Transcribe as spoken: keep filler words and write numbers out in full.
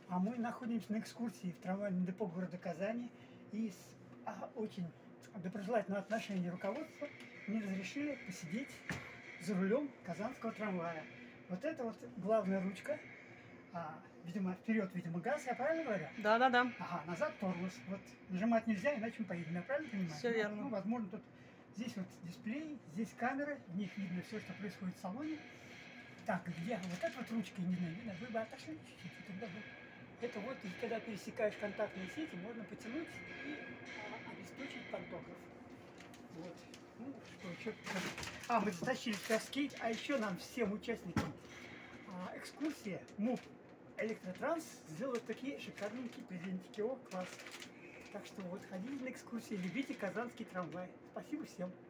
А мы находимся на экскурсии в трамвайном депо города Казани. И с а, очень доброжелательного отношения руководства мне разрешили посидеть за рулем казанского трамвая. Вот это вот главная ручка. А, видимо, вперед, видимо, газ, я правильно говорю? Да, да, да. Ага, назад тормоз. Вот нажимать нельзя, иначе мы поедем. Я правильно понимаю? Все верно. Ну, возможно, тут здесь вот дисплей, здесь камеры, в них видно все, что происходит в салоне. Так, где? Вот эта вот ручка, не знаю, видно, вы бы отошли чуть-чуть, и тогда бы... Это вот, и когда пересекаешь контактные сети, можно потянуть и а, обеспечить пантограф. Вот. Ну, что еще? А, мы затащили скейт, а еще нам, всем участникам а, экскурсии МУП Электротранс сделают такие шикарненькие презентики. О, класс. Так что вот ходите на экскурсии, любите казанский трамвай. Спасибо всем.